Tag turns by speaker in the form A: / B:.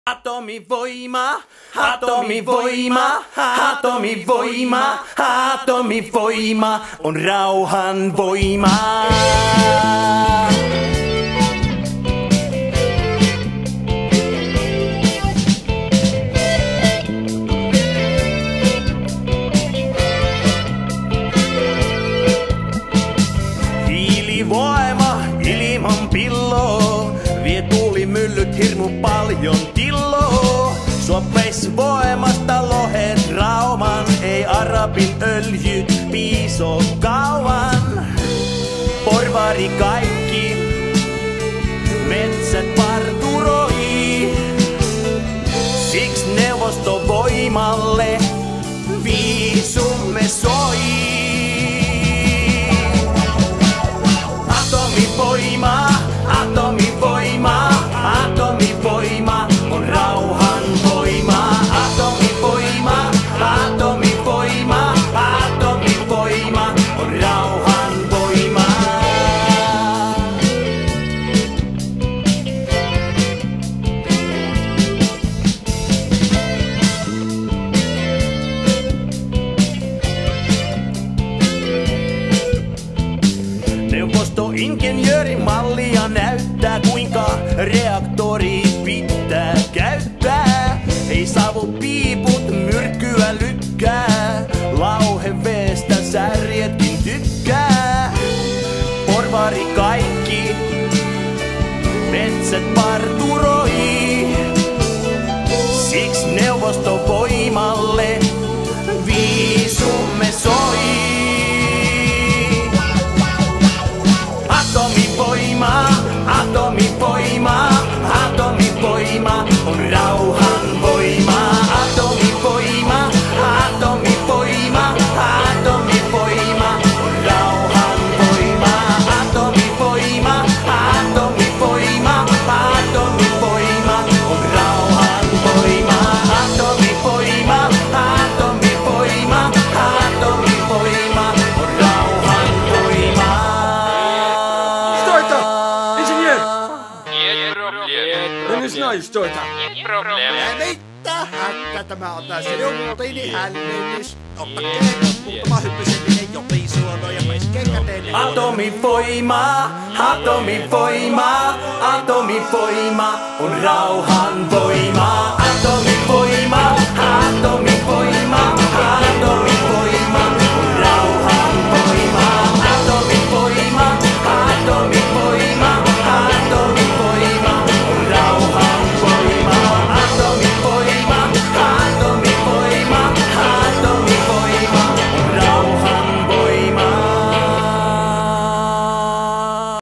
A: Atomivoima, atomivoima, atomivoima, atomivoima on rauhan voima. Hiilivoima ilman pilloa, vie tuulimyllyt hirmu paljon tilloa. Sua veis voimasta lohet rauman, ei Arabin öljy piiso kauan. Porvari kaikki, metsät parturoi, siks neuvostovoimalle viisumme soi. Atomivoima, atomivoima, atomivoima on rauhan voima. Atomivoima, atomivoima, atomivoima on rauhan voima. Neuvostoinsinjöörimallia näyttää, kuinka reaktori pitää käyttää. Ei savu piiput myrkkyä lykkää, lauheveestä särjetkin tykkää. Porvari kaikki, metsät parturoi, siks neuvostovoimalle viisumme soi. Atomivoima, atomivoima, atomivoima on rauhan voima. Atomivoima, atomivoima, atomivoima on rauhan voima. Atomivoima, atomivoima, atomivoima on rauhan voima. Atomivoima, atomivoima, atomivoima on rauhan voima.
B: Stoita.
C: Mitä häkkä tämä on tässä juttuini hällennys? Otta kengät, muutama hyppyseminen jopi suono ja peskeen käteen.
A: Atomivoima, atomivoima, atomivoima on rauhan voima.